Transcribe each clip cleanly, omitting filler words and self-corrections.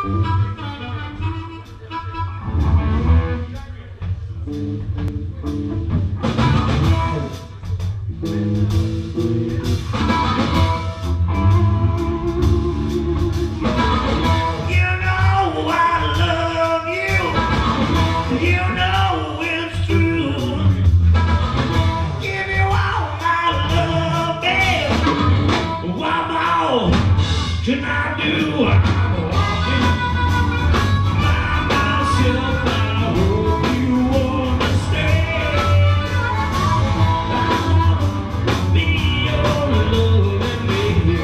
Can I do? I'm walking by myself. I hope you understand. I wanna be your loving baby.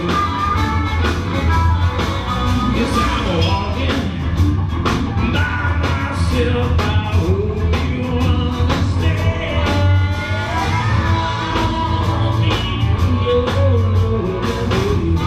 Yes, I'm walking by myself. I hope you understand. I wanna be your loving baby.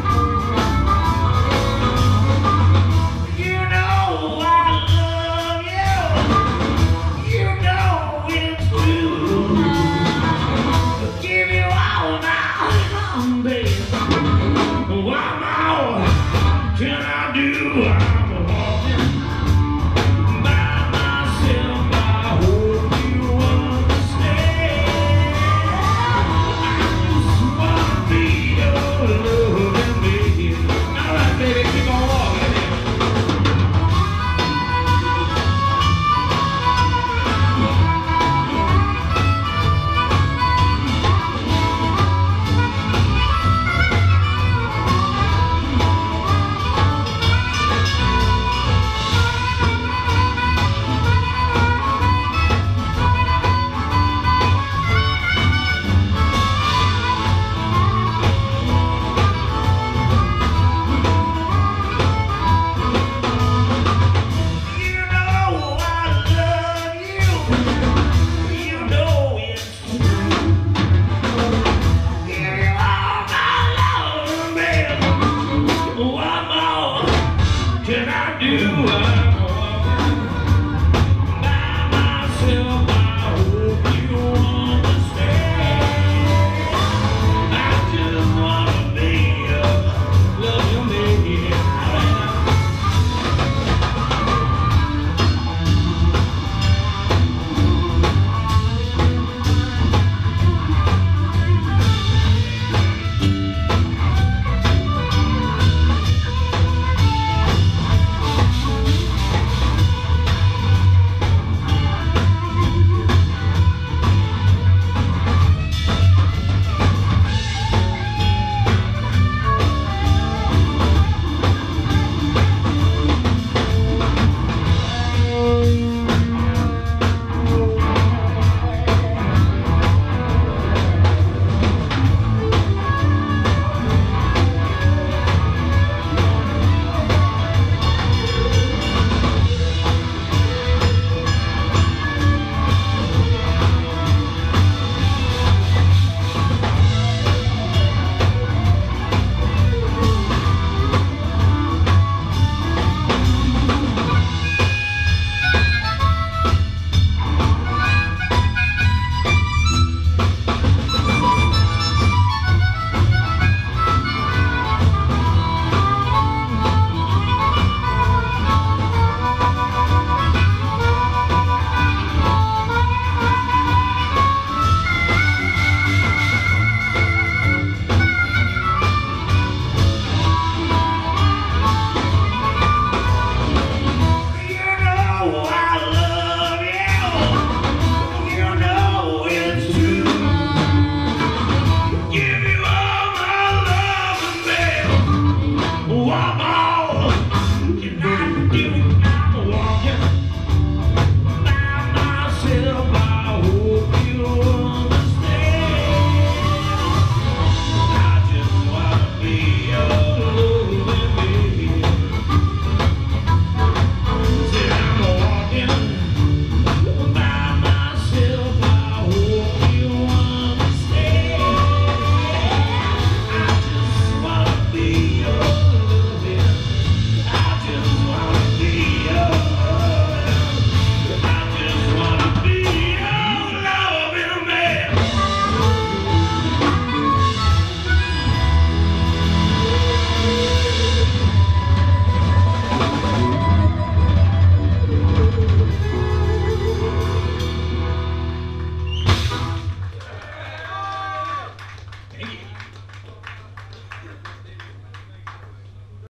Can I do? I'm walking by myself. I hope you understand. I just wanna be your loving baby. All right, baby, keep on walking. Can I do? I'm walking by myself. I hope you understand. I just wanna be your loving baby. Wow.